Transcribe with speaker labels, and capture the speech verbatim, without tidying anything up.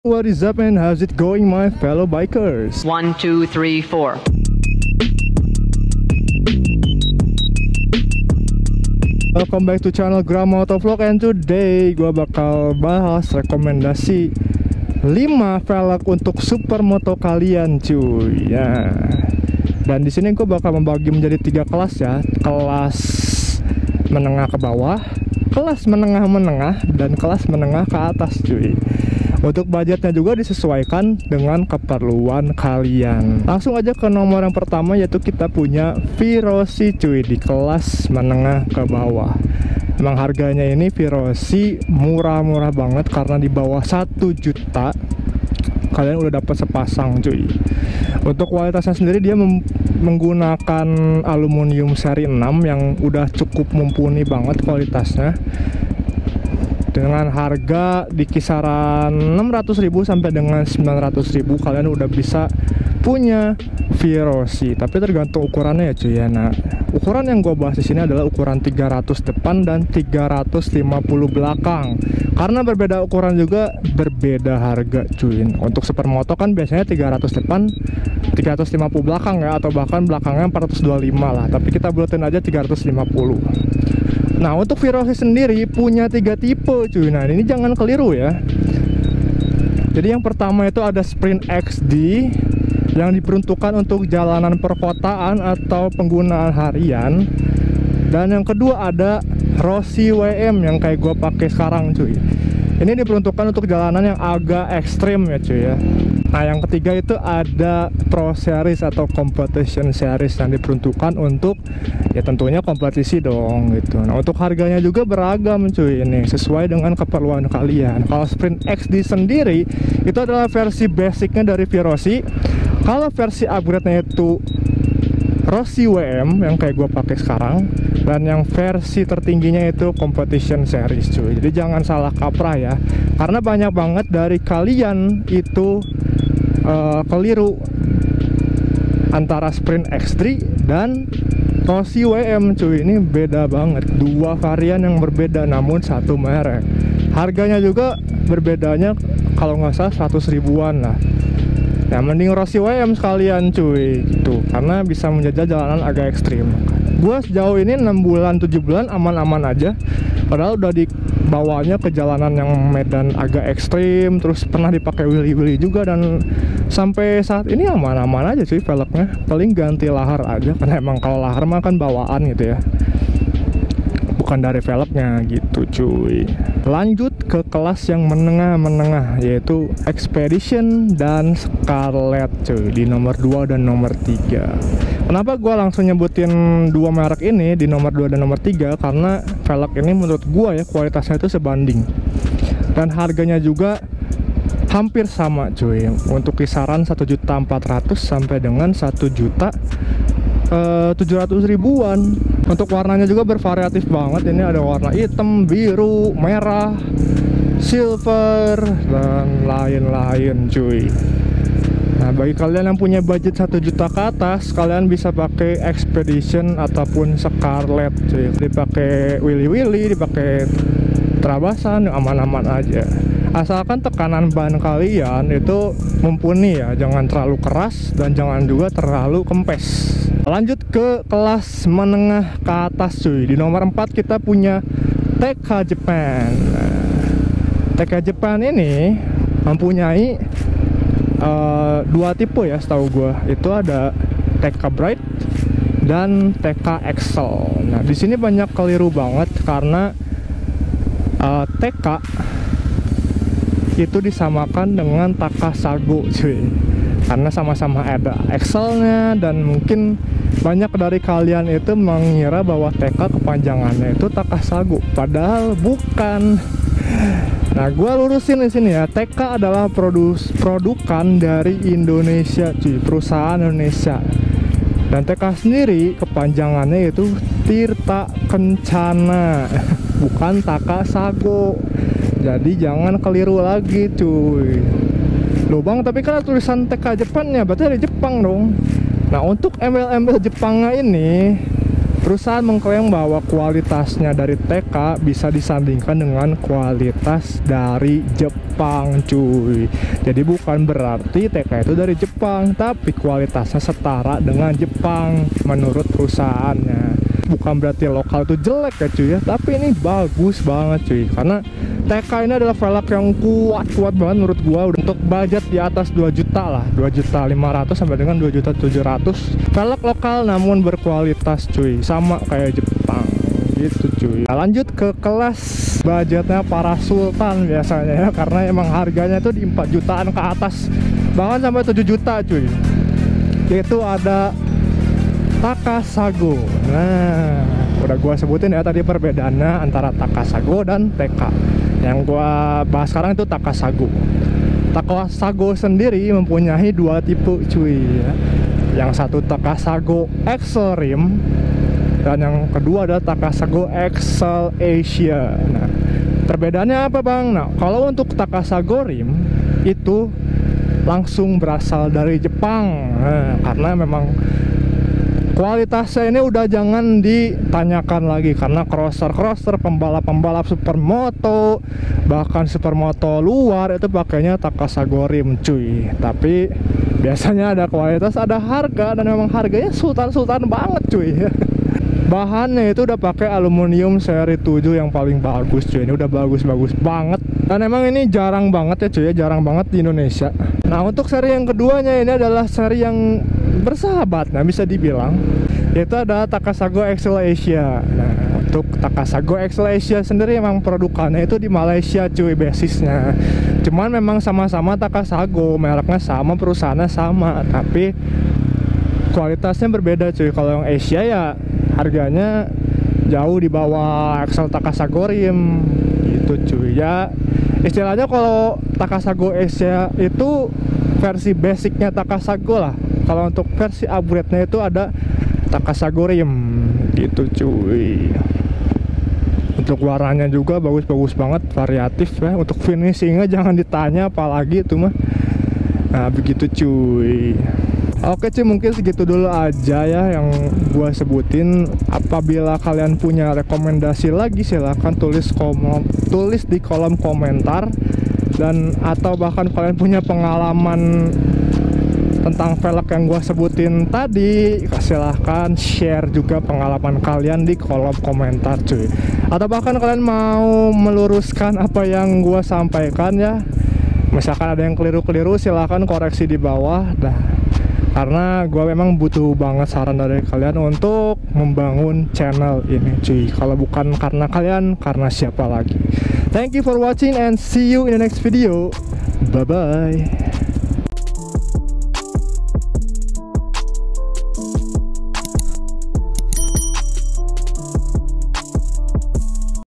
Speaker 1: What is up and how's it going my fellow bikers?
Speaker 2: One, two, three, four.
Speaker 1: Welcome back to channel Gram Motovlog, and today gua bakal bahas rekomendasi lima velg untuk supermoto kalian cuy ya. Dan di sini gua bakal membagi menjadi tiga kelas ya. Kelas menengah ke bawah, kelas menengah-menengah, dan kelas menengah ke atas cuy. Untuk budgetnya juga disesuaikan dengan keperluan kalian. Langsung aja ke nomor yang pertama, yaitu kita punya Virosi cuy di kelas menengah ke bawah. Emang harganya ini Virosi murah-murah banget karena di bawah satu juta kalian udah dapat sepasang cuy. Untuk kualitasnya sendiri dia menggunakan aluminium seri enam yang udah cukup mumpuni banget kualitasnya. Dengan harga di kisaran enam ratus ribu sampai dengan sembilan ratus ribu kalian udah bisa punya Virosi. Tapi tergantung ukurannya ya cuy ya. Nah, ukuran yang gue bahas di sini adalah ukuran tiga ratus depan dan tiga ratus lima puluh belakang. Karena berbeda ukuran juga berbeda harga cuy. Untuk supermoto kan biasanya tiga ratus depan, tiga ratus lima puluh belakang ya, atau bahkan belakangnya empat ratus dua puluh lima lah. Tapi kita buatin aja tiga ratus lima puluh. Nah, untuk Virosi sendiri punya tiga tipe cuy. Nah, ini jangan keliru ya. Jadi yang pertama itu ada Sprint X D yang diperuntukkan untuk jalanan perkotaan atau penggunaan harian. Dan yang kedua ada Rossi W M yang kayak gue pakai sekarang cuy. Ini diperuntukkan untuk jalanan yang agak ekstrim ya cuy ya. Nah, yang ketiga itu ada Pro Series atau Competition Series yang diperuntukkan untuk ya tentunya kompetisi dong gitu. Nah, untuk harganya juga beragam cuy ini sesuai dengan keperluan kalian. Kalau Sprint X D sendiri itu adalah versi basicnya dari Virosi. Kalau versi upgrade-nya itu Rossi W M yang kayak gue pakai sekarang, dan yang versi tertingginya itu Competition Series cuy. Jadi jangan salah kaprah ya, karena banyak banget dari kalian itu uh, keliru antara Sprint X D dan Rossi W M cuy. Ini beda banget, dua varian yang berbeda namun satu merek. Harganya juga berbedanya kalau nggak salah seratus ribuan lah. Ya mending Rossi W M sekalian cuy gitu, karena bisa menjajal jalanan agak ekstrim. Gua sejauh ini enam bulan tujuh bulan aman-aman aja, padahal udah dibawanya ke jalanan yang medan agak ekstrim, terus pernah dipakai wheelie-wheelie juga, dan sampai saat ini aman-aman aja cuy velgnya. Paling ganti lahar aja, karena emang kalau lahar mah kan bawaan gitu ya, bukan dari velgnya gitu cuy. Lanjut ke kelas yang menengah-menengah, yaitu Expedition dan Scarlett cuy di nomor dua dan nomor tiga. Kenapa gue langsung nyebutin dua merek ini di nomor dua dan nomor tiga? Karena velg ini menurut gue ya kualitasnya itu sebanding, dan harganya juga hampir sama cuy, untuk kisaran satu juta empat ratus sampai dengan satu juta tujuh ratus ribuan. Untuk warnanya juga bervariatif banget. Ini ada warna hitam, biru, merah, silver, dan lain-lain cuy. Nah, bagi kalian yang punya budget satu juta ke atas, kalian bisa pakai Expedition ataupun Scarlett cuy. Dipakai wheelie-wheelie, dipakai terabasan, aman-aman aja. Asalkan tekanan ban kalian itu mumpuni ya, jangan terlalu keras dan jangan juga terlalu kempes. Lanjut ke kelas menengah ke atas cuy. Di nomor empat kita punya T K Japan. T K Japan ini mempunyai uh, dua tipe ya setahu gue. Itu ada T K Bright dan T K Excel. Nah, di sini banyak keliru banget karena uh, T K itu disamakan dengan Takasago cuy, karena sama-sama ada Excelnya, dan mungkin banyak dari kalian itu mengira bahwa T K kepanjangannya itu Takasago, padahal bukan. Nah, gue lurusin di sini ya, T K adalah produs produkan dari Indonesia cuy, perusahaan Indonesia. Dan T K sendiri kepanjangannya itu Tirta Kencana, bukan Takasago. Jadi jangan keliru lagi cuy. Loh bang, tapi kan tulisan T K Jepang ya, berarti dari Jepang dong. Nah, untuk embel-embel Jepangnya ini Perusahaan mengklaim bahwa kualitasnya dari T K bisa disandingkan dengan kualitas dari Jepang, cuy. Jadi bukan berarti T K itu dari Jepang, tapi kualitasnya setara dengan Jepang menurut perusahaannya. Bukan berarti lokal itu jelek ya cuy ya, tapi ini bagus banget cuy. Karena T K ini adalah velg yang kuat-kuat banget menurut gua. Untuk budget di atas dua juta lah, dua juta lima ratus sampai dengan dua juta tujuh ratus. Velg lokal namun berkualitas cuy, sama kayak Jepang gitu cuy. Nah, lanjut ke kelas budgetnya para sultan biasanya ya, karena emang harganya itu di empat jutaan ke atas, bahkan sampai tujuh juta cuy. Itu ada Takasago. Nah, udah gua sebutin ya tadi perbedaannya antara Takasago dan T K. Yang gua bahas sekarang itu Takasago. Takasago sendiri mempunyai dua tipe cuy ya. Yang satu Takasago Extreme dan yang kedua adalah Takasago Excel Asia. Nah, perbedaannya apa bang? Nah, kalau untuk Takasago Rim itu langsung berasal dari Jepang. Nah, karena memang kualitasnya ini udah jangan ditanyakan lagi, karena crosser-crosser, pembalap-pembalap supermoto, bahkan supermoto luar itu pakainya Takasago Rim cuy. Tapi biasanya ada kualitas, ada harga, dan memang harganya sultan-sultan banget cuy. Bahannya itu udah pakai aluminium seri tujuh yang paling bagus cuy. Ini udah bagus-bagus banget. Dan emang ini jarang banget ya cuy ya, jarang banget di Indonesia. Nah, untuk seri yang keduanya ini adalah seri yang bersahabat, nah bisa dibilang, yaitu ada Takasago Excel Asia. Nah, untuk Takasago Excel Asia sendiri emang produkannya itu di Malaysia cuy basisnya. Cuman memang sama-sama Takasago, mereknya sama, perusahaannya sama, tapi kualitasnya berbeda cuy. Kalau yang Asia ya harganya jauh di bawah Excel Takasago Rim gitu cuy ya. Istilahnya kalau Takasago Asia itu versi basicnya Takasago lah. Kalau untuk versi upgrade-nya itu ada Takasago Rim gitu cuy. Untuk warnanya juga bagus-bagus banget, variatif ya. Untuk finishingnya jangan ditanya apalagi itu mah. Nah begitu cuy. Oke cuy, mungkin segitu dulu aja ya yang gua sebutin. Apabila kalian punya rekomendasi lagi silahkan tulis kolom, tulis di kolom komentar. Dan atau bahkan kalian punya pengalaman tentang velg yang gue sebutin tadi, silahkan share juga pengalaman kalian di kolom komentar cuy. Atau bahkan kalian mau meluruskan apa yang gue sampaikan ya, misalkan ada yang keliru-keliru silahkan koreksi di bawah dah. Karena gue memang butuh banget saran dari kalian untuk membangun channel ini cuy. Kalau bukan karena kalian, karena siapa lagi. Thank you for watching and see you in the next video. Bye bye.